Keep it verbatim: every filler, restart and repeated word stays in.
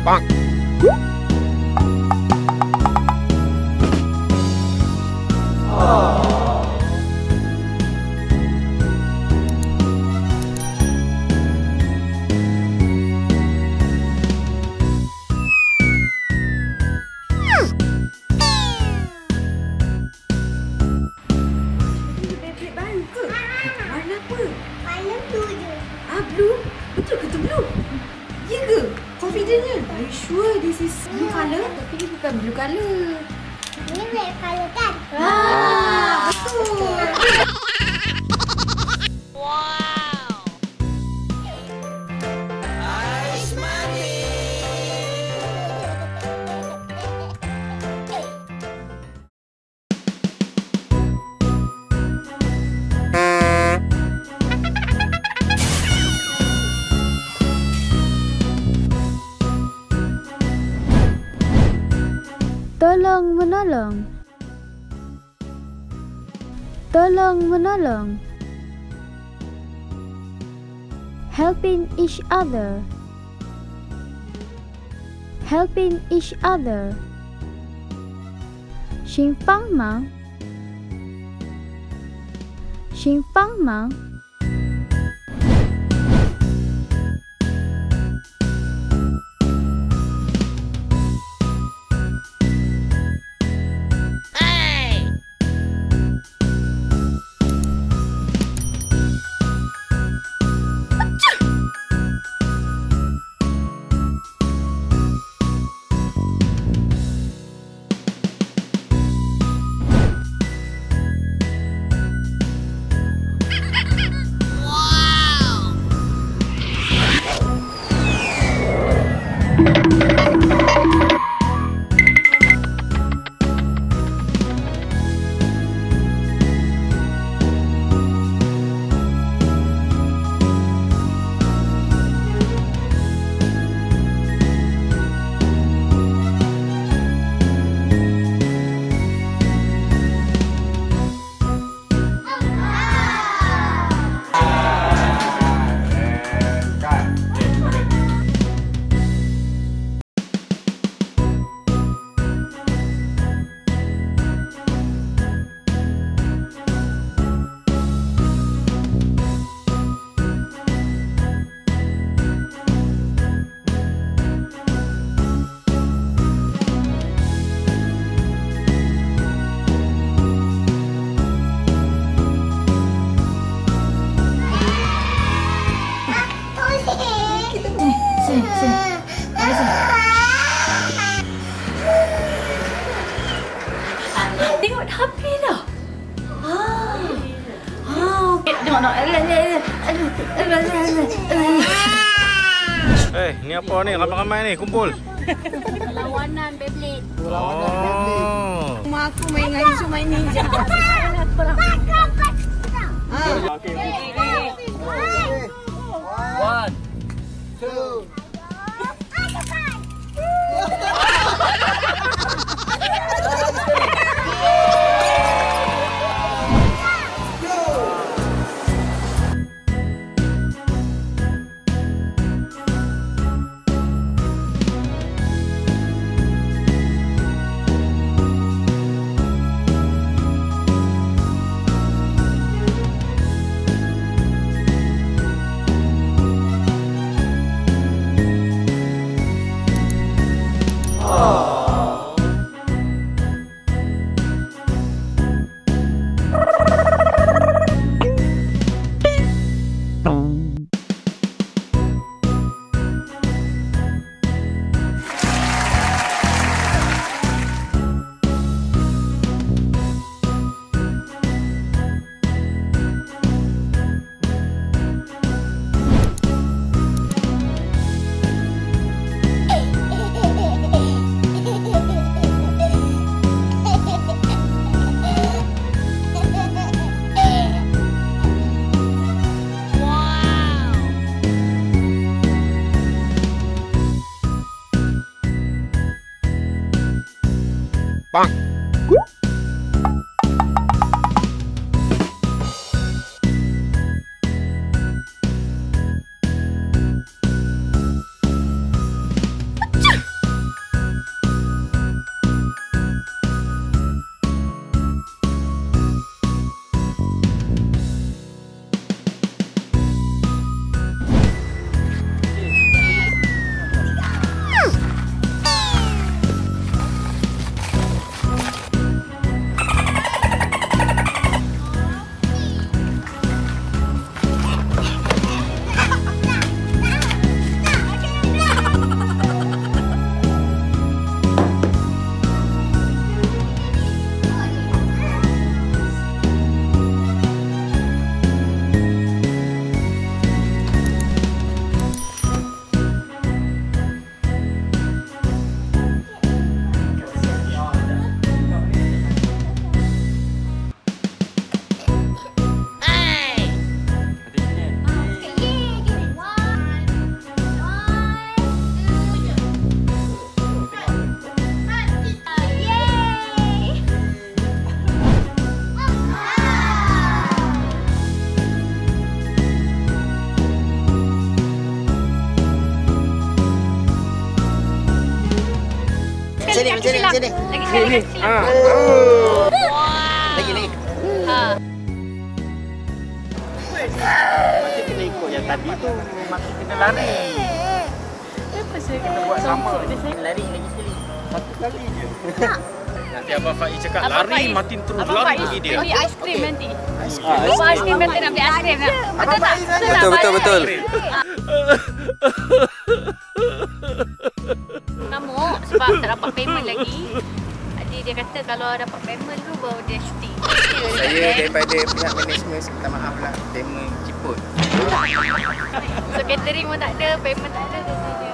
Bang. Are you sure this is blue color? Tapi dia bukan blue color. Ini red color kan? Ah, betul. Wow. Ice Tolong menolong. Tolong menolong. Helping each other. Helping each other. 请帮忙。请帮忙。 Tengok dah habis dah. Ah. Ah. Tengok nak. Eh, ni apa ni? Ramai-ramai ni kumpul. Perlawanan Beyblade. Oh. Rumah aku main dengan isu main ninja. Ah. Okey. One, two. Bang. Lagi Macam ni, kaki macam ni, silang. macam ni. Lagi sekali kaki silang. Lagi, lagi. Ha. Macam kena ikut yang tadi tu. Makin kena lari. Apa saya Kena buat sama. Lari lagi sekali. Satu kali je. Nanti Abang Faiz cakap Abang lari, Faiz- Mateen terus Abang lari Faiz pergi dia. beli aiskrim nanti. Ah, Abang aiskrim nanti nak beli aiskrim nak. Betul tak? Betul, betul, betul. Ngamuk sebab tak dapat payment lagi. Jadi dia kata kalau dapat payment tu baru dia shooting. Saya daripada pihak management minta maaf lah. Payment ciput. So catering pun tak ada, payment tak ada. Dia